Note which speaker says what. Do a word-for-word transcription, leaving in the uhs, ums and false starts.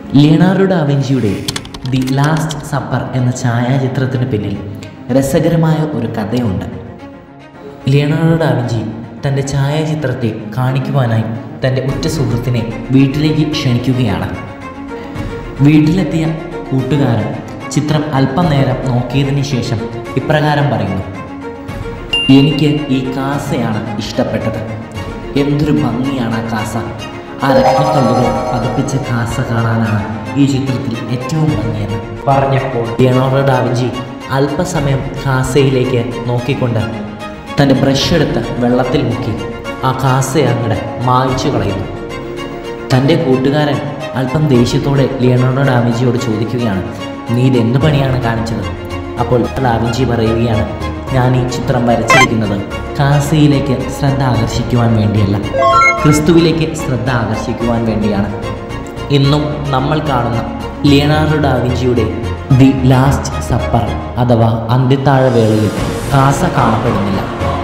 Speaker 1: Leonardo ഡാവിഞ്ചിയുടെ the last supper എന്ന ഛായാചിത്രത്തിന് പിന്നിൽ രസകരമായ ഒരു കഥയുണ്ട്. ലിയനാർഡോ ഡാവിഞ്ചി തൻ്റെ ഛായാചിത്രത്തെ കാണിക്കുവാനായി തൻ്റെ ഉറ്റ സുഹൃത്തിനെ വീട്ടിലേക്ക് ക്ഷണിക്കുകയാണ്. വീട്ടിലെത്തിയ കൂട്ടുകാരൻ ചിത്രം അല്പം നേരം നോക്കിയതിന് ശേഷം ഇപ്രകാരം പറയുന്നു: എനിക്ക് ഈ കാസയാണ് ഇഷ്ടപ്പെട്ടത്. എന്തൊരു ഭംഗിയാണ് ആ കാസ. ആ രത്നക്കല്ലുകൾ പതിപ്പിച്ച കാസ കാണാനാണ് ഈ ചിത്രത്തിൽ ഏറ്റവും ഭംഗിയെന്ന് പറഞ്ഞപ്പോൾ ലിയനാർഡോ ഡാവിഞ്ചി അല്പസമയം കാസയിലേക്ക് നോക്കിക്കൊണ്ട് തൻ്റെ ബ്രഷ് എടുത്ത് വെള്ളത്തിൽ മുക്കി ആ കാസയെ അങ്ങടെ മായ്ച്ചു കളയുന്നു. തൻ്റെ കൂട്ടുകാരൻ അല്പം ദേഷ്യത്തോടെ ലിയനാർഡോ ഡാവിഞ്ചിയോട് ചോദിക്കുകയാണ്: നീ ഇതെന്ത് പണിയാണ് കാണിച്ചത്? അപ്പോൾ ഡാവിഞ്ചി പറയുകയാണ്: ഞാൻ ഈ ചിത്രം വരച്ചിരിക്കുന്നത് കാസയിലേക്ക് ശ്രദ്ധ ആകർഷിക്കുവാൻ വേണ്ടിയല്ല, ക്രിസ്തുവിലേക്ക് ശ്രദ്ധ ആകർഷിക്കുവാൻ വേണ്ടിയാണ്. ഇന്നും നമ്മൾ കാണുന്ന ലിയനാർഡോ ഡാവിഞ്ചിയുടെ ദി ലാസ്റ്റ് സപ്പർ അഥവാ അന്ത്യത്താഴവേളയിൽ കാസ കാണപ്പെടുന്നില്ല.